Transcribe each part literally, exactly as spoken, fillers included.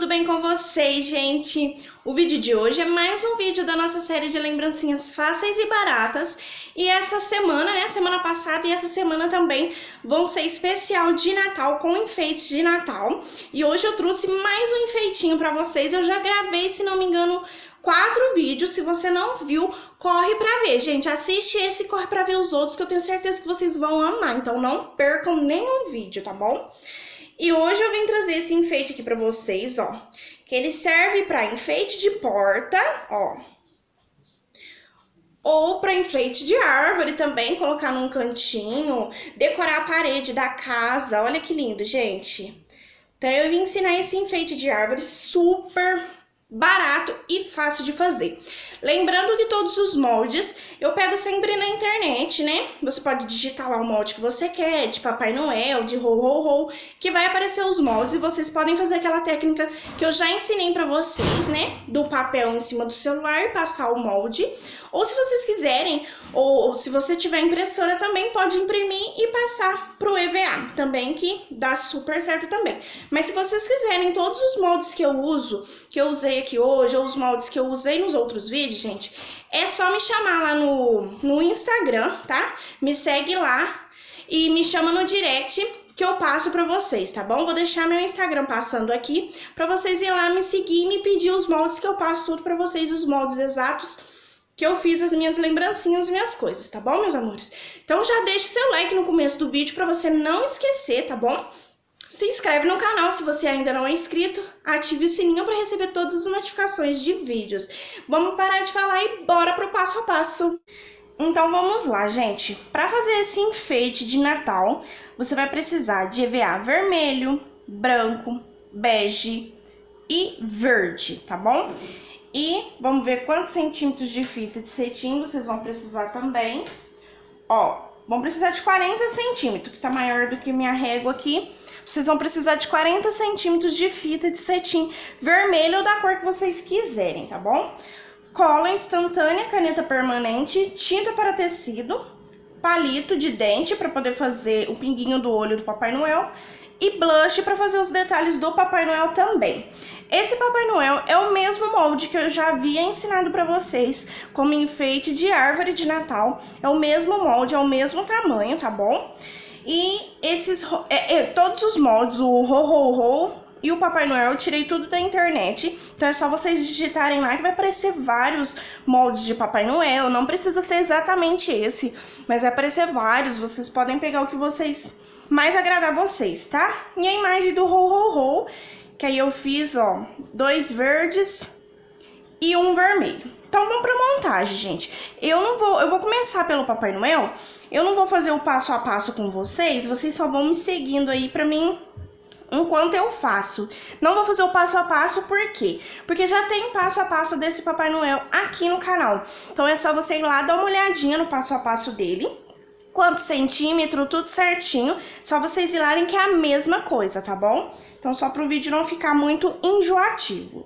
tudo bem com vocês, gente? O vídeo de hoje é mais um vídeo da nossa série de lembrancinhas fáceis e baratas. E essa semana, né, semana passada e essa semana também vão ser especial de Natal com enfeites de Natal. E hoje eu trouxe mais um enfeitinho pra vocês. Eu já gravei, se não me engano, quatro vídeos. Se você não viu, corre pra ver, gente. Assiste esse e corre pra ver os outros, que eu tenho certeza que vocês vão amar. Então não percam nenhum vídeo, tá bom? E hoje eu vim trazer esse enfeite aqui pra vocês, ó. Que ele serve pra enfeite de porta, ó. Ou pra enfeite de árvore também, colocar num cantinho, decorar a parede da casa. Olha que lindo, gente. Então eu vim ensinar esse enfeite de árvore super barato e fácil de fazer. Lembrando que todos os moldes eu pego sempre na internet, né? Você pode digitar lá o molde que você quer, de Papai Noel, de ho, ho, ho, que vai aparecer os moldes e vocês podem fazer aquela técnica que eu já ensinei pra vocês, né? Do papel em cima do celular e passar o molde. Ou se vocês quiserem, ou, ou se você tiver impressora também, pode imprimir e passar pro E V A também, que dá super certo também. Mas se vocês quiserem, todos os moldes que eu uso, que eu usei aqui hoje, ou os moldes que eu usei nos outros vídeos, gente, é só me chamar lá no, no Instagram, tá? Me segue lá e me chama no direct que eu passo pra vocês, tá bom? Vou deixar meu Instagram passando aqui pra vocês ir lá me seguir e me pedir os moldes que eu passo tudo pra vocês, os moldes exatos que eu fiz as minhas lembrancinhas, minhas coisas, tá bom, meus amores? Então já deixe seu like no começo do vídeo pra você não esquecer, tá bom? Se inscreve no canal se você ainda não é inscrito, ative o sininho para receber todas as notificações de vídeos. Vamos parar de falar e bora pro passo a passo. Então vamos lá, gente. Para fazer esse enfeite de Natal, você vai precisar de E V A vermelho, branco, bege e verde, tá bom? E vamos ver quantos centímetros de fita de cetim vocês vão precisar também. Ó, vão precisar de quarenta centímetros, que tá maior do que minha régua aqui. Vocês vão precisar de quarenta centímetros de fita de cetim vermelho ou da cor que vocês quiserem, tá bom? Cola instantânea, caneta permanente, tinta para tecido, palito de dente para poder fazer o pinguinho do olho do Papai Noel e blush para fazer os detalhes do Papai Noel também. Esse Papai Noel é o mesmo molde que eu já havia ensinado para vocês como enfeite de árvore de Natal. É o mesmo molde, é o mesmo tamanho, tá bom? E esses, é, é, todos os moldes, o ho, ho, ho e o Papai Noel, eu tirei tudo da internet. Então é só vocês digitarem lá que vai aparecer vários moldes de Papai Noel. Não precisa ser exatamente esse, mas vai aparecer vários. Vocês podem pegar o que vocês mais agradar vocês, tá? E a imagem do ho, ho, ho, que aí eu fiz, ó, dois verdes e um vermelho. Então vamos pra montagem, gente. Eu não vou, eu vou começar pelo Papai Noel. Eu não vou fazer o passo a passo com vocês, vocês só vão me seguindo aí pra mim enquanto eu faço. Não vou fazer o passo a passo, por quê? Porque já tem passo a passo desse Papai Noel aqui no canal. Então é só você ir lá dar uma olhadinha no passo a passo dele. Quanto centímetro, tudo certinho. Só vocês irem que é a mesma coisa, tá bom? Então só pro vídeo não ficar muito enjoativo.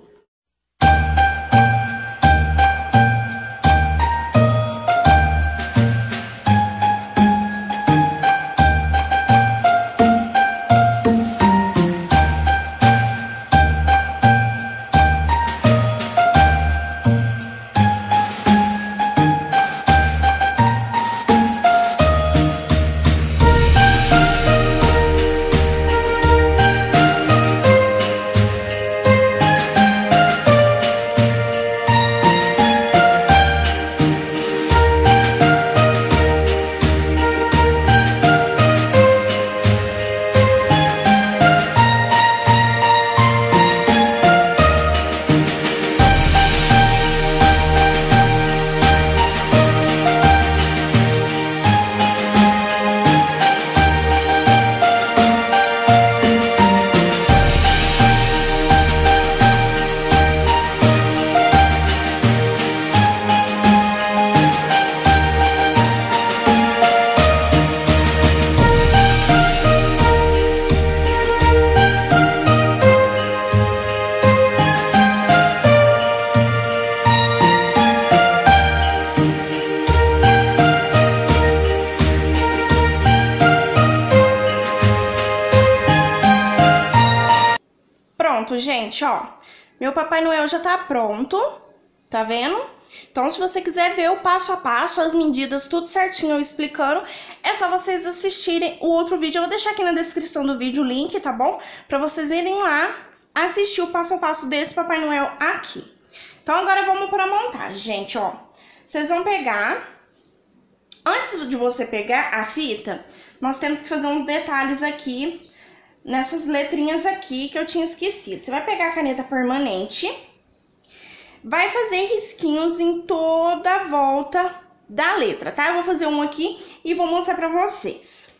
gente, ó, meu Papai Noel já tá pronto, tá vendo? Então, se você quiser ver o passo a passo, as medidas, tudo certinho eu explicando, é só vocês assistirem o outro vídeo. Eu vou deixar aqui na descrição do vídeo o link, tá bom? Pra vocês irem lá assistir o passo a passo desse Papai Noel aqui. Então, agora vamos pra montagem, gente, ó. Vocês vão pegar... Antes de você pegar a fita, nós temos que fazer uns detalhes aqui, nessas letrinhas aqui que eu tinha esquecido. Você vai pegar a caneta permanente... Vai fazer risquinhos em toda a volta da letra, tá? Eu vou fazer um aqui e vou mostrar pra vocês.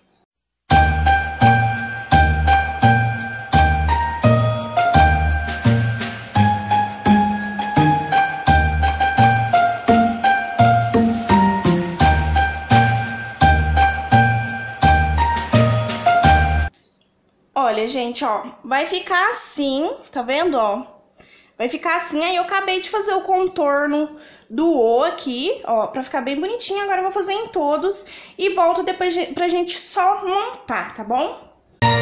Olha, gente, ó, vai ficar assim, tá vendo, ó? Vai ficar assim, aí eu acabei de fazer o contorno do O aqui, ó, pra ficar bem bonitinho. Agora eu vou fazer em todos e volto depois pra gente só montar, tá bom?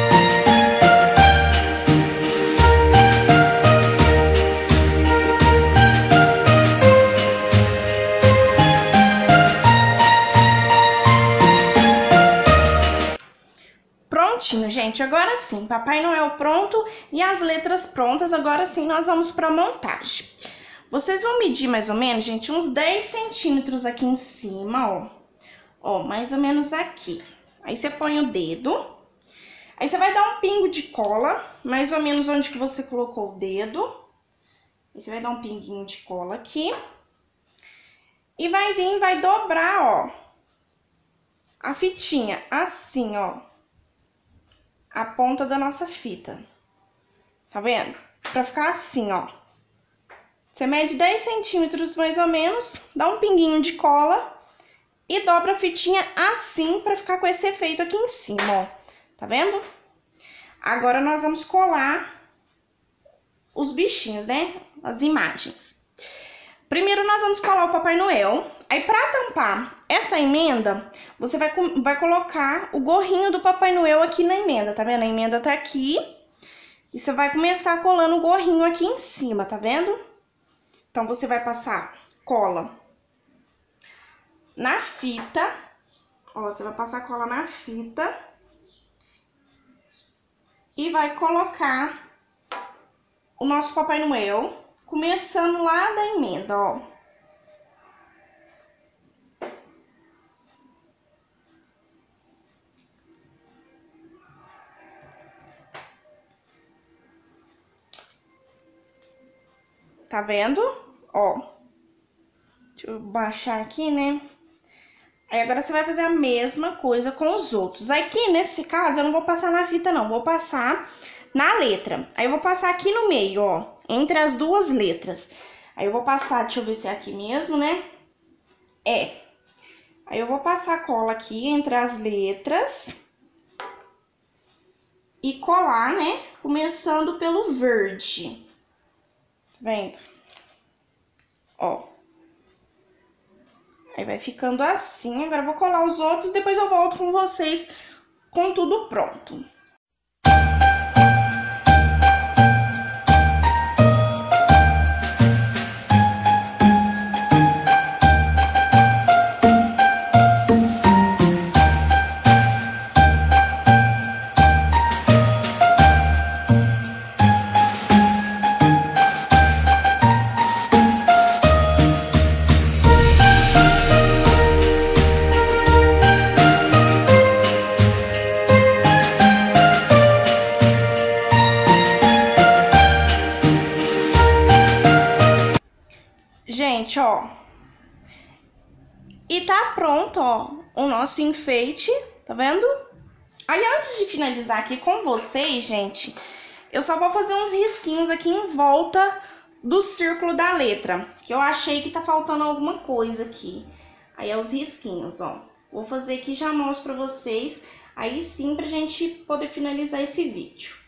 Prontinho, gente, agora sim, Papai Noel pronto e as letras prontas, agora sim nós vamos pra montagem. Vocês vão medir mais ou menos, gente, uns dez centímetros aqui em cima, ó. Ó, mais ou menos aqui. Aí você põe o dedo, aí você vai dar um pingo de cola, mais ou menos onde que você colocou o dedo. Aí você vai dar um pinguinho de cola aqui. E vai vir, vai dobrar, ó, a fitinha, assim, ó. A ponta da nossa fita, tá vendo? Pra ficar assim, ó. Você mede dez centímetros mais ou menos, dá um pinguinho de cola e dobra a fitinha assim pra ficar com esse efeito aqui em cima, ó. Tá vendo? Agora nós vamos colar os bichinhos, né? As imagens. Primeiro nós vamos colar o Papai Noel. Aí pra tampar essa emenda, você vai, vai colocar o gorrinho do Papai Noel aqui na emenda, tá vendo? A emenda tá aqui. E você vai começar colando o gorrinho aqui em cima, tá vendo? Então, você vai passar cola na fita. Ó, você vai passar cola na fita. E vai colocar o nosso Papai Noel, começando lá da emenda, ó. Tá vendo? Ó. Deixa eu baixar aqui, né? Aí agora você vai fazer a mesma coisa com os outros. Aqui, nesse caso, eu não vou passar na fita, não. Vou passar na letra. Aí eu vou passar aqui no meio, ó. Entre as duas letras. Aí eu vou passar, deixa eu ver se é aqui mesmo, né? É. Aí eu vou passar a cola aqui entre as letras. E colar, né? Começando pelo verde. Vendo? Ó. Aí vai ficando assim. Agora eu vou colar os outros, depois eu volto com vocês com tudo pronto. Gente, ó, e tá pronto, ó, o nosso enfeite, tá vendo? Aí, antes de finalizar aqui com vocês, gente, eu só vou fazer uns risquinhos aqui em volta do círculo da letra, que eu achei que tá faltando alguma coisa aqui. Aí, é os risquinhos, ó. Vou fazer aqui e já mostro pra vocês, aí sim, pra gente poder finalizar esse vídeo.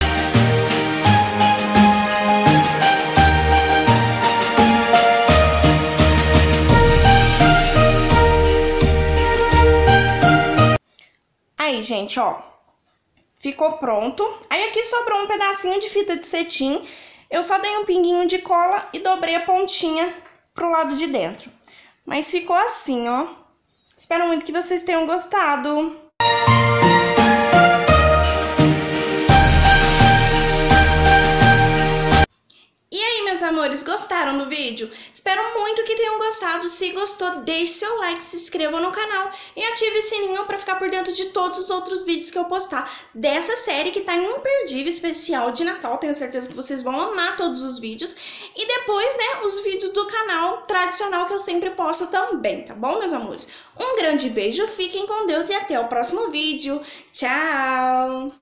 Aí, gente, ó, ficou pronto. Aí aqui sobrou um pedacinho de fita de cetim Eu só dei um pinguinho de cola e dobrei a pontinha pro lado de dentro. Mas ficou assim, ó. Espero muito que vocês tenham gostado. E aí, meus amores, gostaram do vídeo? Espero muito que tenham gostado. Se gostou, deixe seu like, se inscreva no canal e ative o sininho para ficar por dentro de todos os outros vídeos que eu postar dessa série que tá imperdível, especial de Natal. Tenho certeza que vocês vão amar todos os vídeos. E depois, né, os vídeos do canal tradicional que eu sempre posto também, tá bom, meus amores? Um grande beijo, fiquem com Deus e até o próximo vídeo. Tchau!